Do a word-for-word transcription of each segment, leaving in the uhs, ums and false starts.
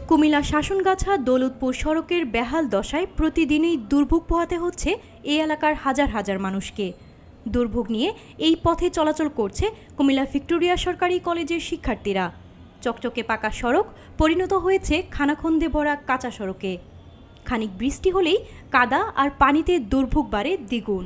কুমিল্লা শাসনগাছা দৌলতপুর সড়কের বেহাল দশায় প্রতিদিনই দুর্ভোগ পোহাতে হচ্ছে এই এলাকার হাজার হাজার মানুষকে। দুর্ভোগ নিয়ে এই পথে চলাচল করছে কুমিল্লা ভিক্টোরিয়া সরকারি কলেজের শিক্ষার্থীরা। চকচকে পাকা সড়ক পরিণত হয়েছে খানাখন্দে ভরা কাঁচা সড়কে। খানিক বৃষ্টি হলেই কাদা আর পানিতে দুর্ভোগ বাড়ে দ্বিগুণ।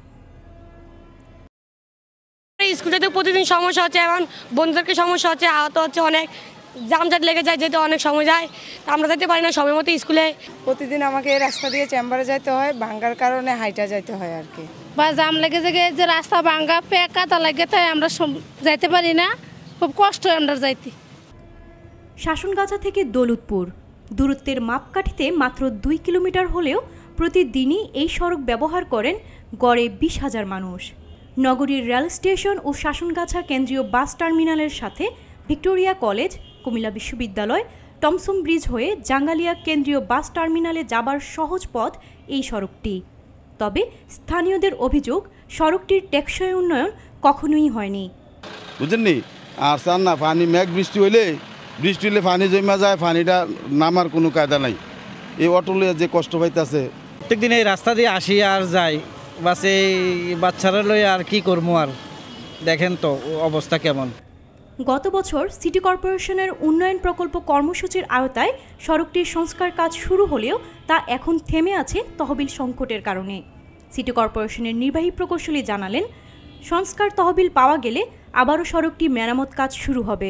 স্কুলে তো প্রতিদিন সমস্যা হচ্ছে, এখন বন্ধুদেরকে সমস্যা হচ্ছে, আহত হচ্ছে, অনেক জামজাট লেগে যায়, যেতে অনেক সময় যায়, আমরা যেতে পারি না সময় মতো স্কুলে। প্রতিদিন আমাকে এই রাস্তা দিয়ে চেম্বারে যাইতে হয়, ভাঙ্গার কারণে হাইটা যাইতে হয় আর কি। বা জাম লেগে যে যে রাস্তা ভাঙ্গা পেক কাদা লাগে তাই আমরা যাইতে পারি না, খুব কষ্ট হয় আমরা যাইতে। শাসনগাছা থেকে দৌলতপুর দূরত্বের মাপকাঠিতে মাত্র দুই কিলোমিটার হলেও প্রতিদিনই এই সড়ক ব্যবহার করেন গড়ে বিশ হাজার মানুষ। নগরীর রেল স্টেশন ও শাসনগাছা কেন্দ্রীয় বাস টার্মিনালের সাথে ভিক্টোরিয়া কলেজ, কুমিল্লা বিশ্ববিদ্যালয়, টমসন ব্রিজ হয়ে জাঙ্গালিয়া কেন্দ্রীয় বাস টার্মিনালে যাবার সহজ পথ এই সড়কটি। তবে স্থানীয়দের অভিযোগ, সড়কটির টেকসই উন্নয়ন কখনোই হয়নি। বুঝলেননি, আর চান না পানি মেঘ বৃষ্টি হইলে বৃষ্টি হলে পানি জমা যায়, পানিটা নামার কোনো কায়দা নাই। এই অটোলে যে কষ্ট পাইতেছে, প্রত্যেক দিন এই রাস্তা দিয়ে আসি আর যাই, বাস এই বাচ্চারা লই আর কি করবো, আর দেখেন তো অবস্থা কেমন। গত বছর সিটি কর্পোরেশনের উন্নয়ন প্রকল্প কর্মসূচির আওতায় সড়কটির সংস্কার কাজ শুরু হলেও তা এখন থেমে আছে তহবিল সংকটের কারণে। সিটি কর্পোরেশনের নির্বাহী প্রকৌশলী জানালেন, সংস্কার তহবিল পাওয়া গেলে আবারও সড়কটি মেরামত কাজ শুরু হবে।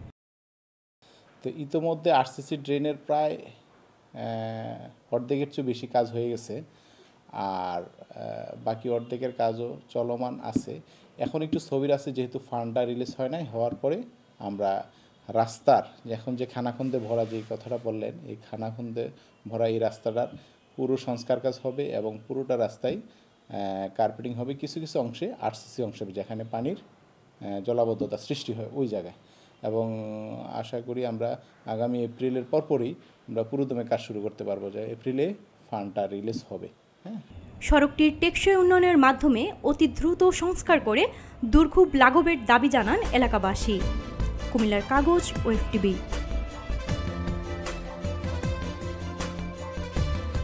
তো ইতোমধ্যে আরসিসি ড্রেনের প্রায় অর্ধেকের চেয়ে বেশি কাজ হয়ে গেছে, আর বাকি অর্ধেকের কাজও চলমান আছে। এখন একটু ছবির আছে, যেহেতু ফান্ডটা রিলিজ হয় নাই, হওয়ার পরে আমরা রাস্তার এখন যে খানাখন্দে ভরা যে কথাটা বললেন, এই খানাখন্দে ভরা এই রাস্তাটার পুরো সংস্কার কাজ হবে এবং পুরোটা রাস্তায় কার্পেটিং হবে। কিছু কিছু অংশে আরসিসি অংশে যেখানে পানির জলাবদ্ধতা সৃষ্টি হয় ওই জায়গায়, এবং আশা করি আমরা আগামী এপ্রিলের পরপরই আমরা পুরোদমে কাজ শুরু করতে পারবো, যে এপ্রিলে ফান্ডটা রিলিজ হবে। হ্যাঁ, সড়কটির টেকসই উন্নয়নের মাধ্যমে অতি দ্রুত সংস্কার করে দুর্ভোগ লাঘবের দাবি জানান এলাকাবাসী। কুমিল্লার কাগজ, ওএফটিভি।